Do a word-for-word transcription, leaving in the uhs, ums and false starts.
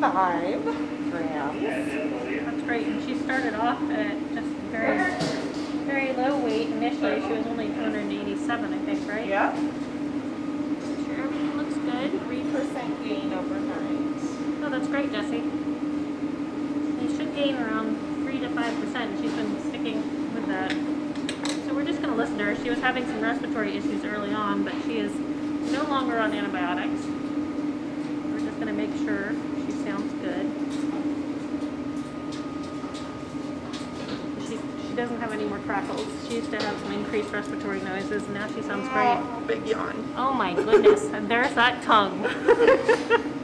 five grams. That's great. And she started off at just very, very low weight initially. She was only two hundred eighty-seven, I think, right? Yep. Sure, everything looks good. three percent gain overnight. Oh, that's great, Jessie. They should gain around three to five percent. She's been sticking with that. So we're just going to listen to her. She was having some respiratory issues early on, but she is no longer on antibiotics. We're just going to make sure she sounds good. She, she doesn't have any more crackles. She used to have some increased respiratory noises, and now she sounds great. Oh, big yawn. Oh my goodness, and there's that tongue.